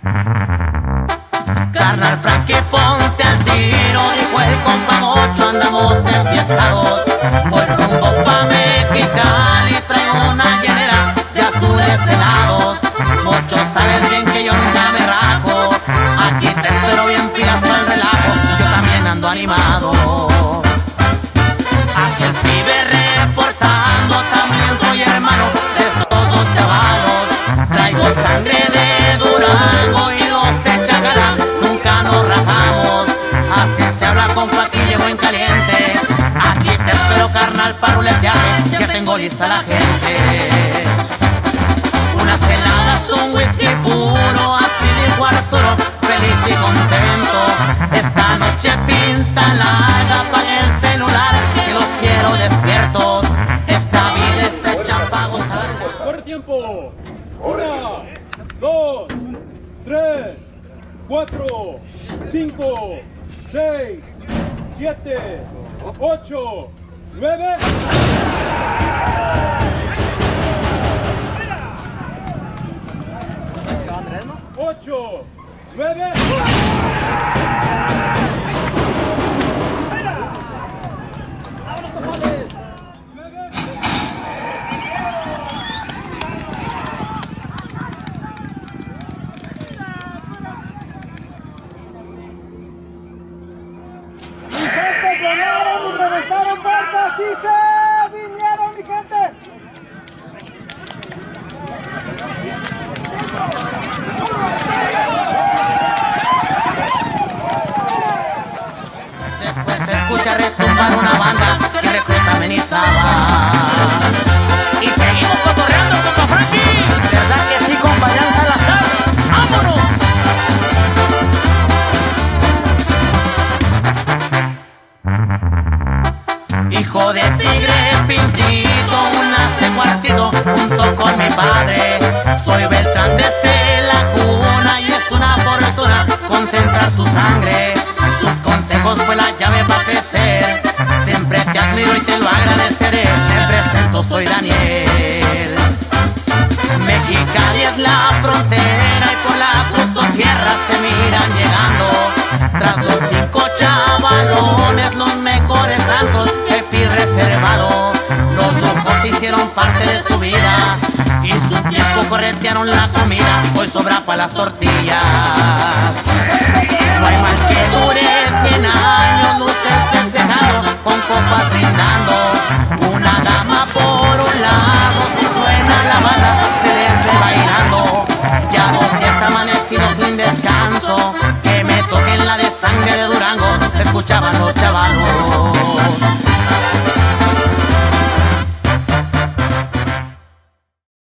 Carnal Frankie, ponte al tiro, dijo el compa Mocho, andamos enfiestados. Voy rumbo pa' Mexicali, traigo una llenera de azules helados. Mocho, sabes bien que yo nunca me rajo, aquí te espero bien pilas para el relajo, yo también ando animado. Aquel pibe reportando, también soy hermano de estos dos chavalos. Traigo sangre de Durango y los de Chacalá, nunca nos rajamos. Así se habla, compa, aquí llego en caliente. Aquí te espero, carnal, para ruletearme, ya tengo lista la gente. Unas heladas, un whisky puro, así dijo Arturo, feliz y contento. Esta noche pinta larga, apague el celular, que los quiero despiertos. Esta vida está hecha para gozar. ¡Corre tiempo! 1, 2, 3, 4, 5, 6, 7, 8, 9. 8, 9. Mi gente, ganaron y reventaron puertas, sí se vinieron, mi gente. Después se escucha retumbar una banda que recluta amenizaba. Y seguimos cotorreando, compa Frankie. ¿Verdad que sí, compa Jan Salazar? ¡Vámonos! Hijo de tigre pintito, un as de cuartito junto con mi padre. Soy Beltrán desde la cuna y es una fortuna concentrar tu sangre. Tus consejos fue la llave para crecer. Siempre te admiro y te lo agradeceré. Me presento, soy Daniel. Mexicali es la frontera y por la Justosierra se miran llegando. Tras los 5 chavalones, los mejores santos, Pepi reservado. Los locos hicieron parte de su vida y su tiempo corretearon la comida. Hoy sobra para las tortillas. No hay mal que dure 100 años, luces festejando, con copas brindando. Una dama por un lado, si suena la banda, se les ve bailando. Ya 2 días amanecidos sin descanso, que me toquen la de sangre de Durango, se escuchaban los